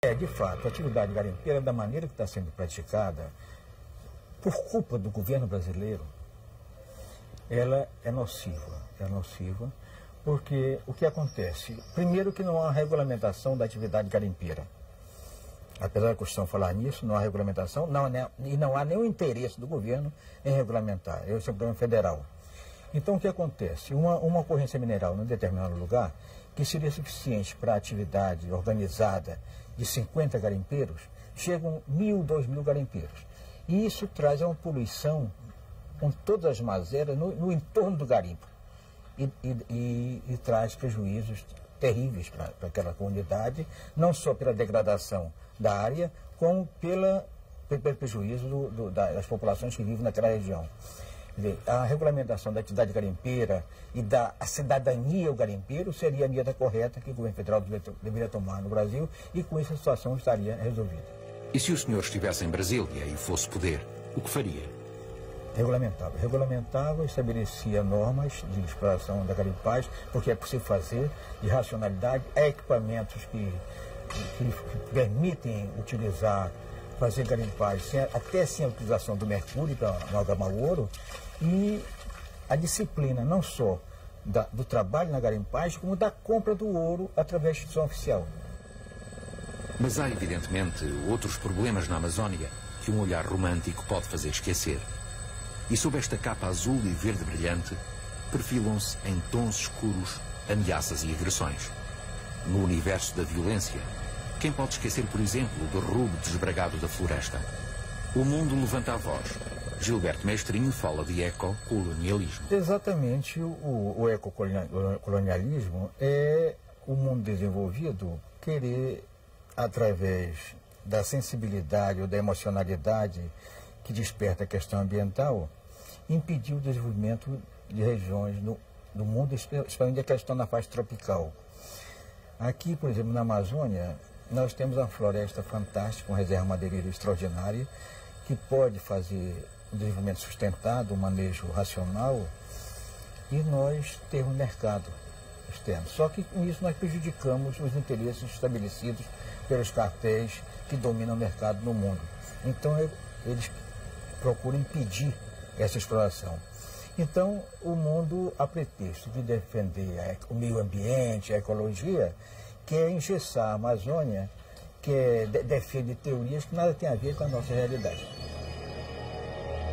De fato, a atividade garimpeira, da maneira que está sendo praticada, por culpa do governo brasileiro, ela é nociva, porque o que acontece? Primeiro que não há regulamentação da atividade garimpeira. Apesar da Constituição falar nisso, não há regulamentação, e não há nenhum interesse do governo em regulamentar. Esse é o problema federal. Então, o que acontece? Uma ocorrência mineral num determinado lugar, que seria suficiente para a atividade organizada de 50 garimpeiros, chegam 1.000, 2.000 garimpeiros. E isso traz uma poluição com todas as mazelas no entorno do garimpo. E traz prejuízos terríveis para aquela comunidade, não só pela degradação da área, como pelo prejuízo das populações que vivem naquela região. Quer dizer, a regulamentação da atividade garimpeira e da cidadania ao garimpeiro seria a medida correta que o governo federal deveria tomar no Brasil, e com isso a situação estaria resolvida. E se o senhor estivesse em Brasília e fosse poder, o que faria? Regulamentava, estabelecia normas de exploração da garimpagem, porque é possível fazer, de racionalidade, há equipamentos que permitem fazer garimpagem até sem a utilização do mercúrio para amalgamar o ouro, e a disciplina não só do trabalho na garimpagem, como da compra do ouro através da instituição oficial. Mas há, evidentemente, outros problemas na Amazónia que um olhar romântico pode fazer esquecer. E sob esta capa azul e verde brilhante, perfilam-se em tons escuros ameaças e agressões. No universo da violência, quem pode esquecer, por exemplo, do rubo desbragado da floresta? O mundo levanta a voz. Gilberto Mestrinho fala de ecocolonialismo. Exatamente, o ecocolonialismo é o mundo desenvolvido querer, através da sensibilidade ou da emocionalidade que desperta a questão ambiental, impedir o desenvolvimento de regiões do mundo, especialmente a questão na faixa tropical. Aqui, por exemplo, na Amazônia, nós temos uma floresta fantástica, uma reserva madeireira extraordinária, que pode fazer um desenvolvimento sustentado, um manejo racional, e nós temos um mercado externo. Só que com isso nós prejudicamos os interesses estabelecidos pelos cartéis que dominam o mercado no mundo. Então eles procuram impedir essa exploração. Então o mundo, a pretexto de defender o meio ambiente, a ecologia, quer engessar a Amazônia, que defende teorias que nada tem a ver com a nossa realidade.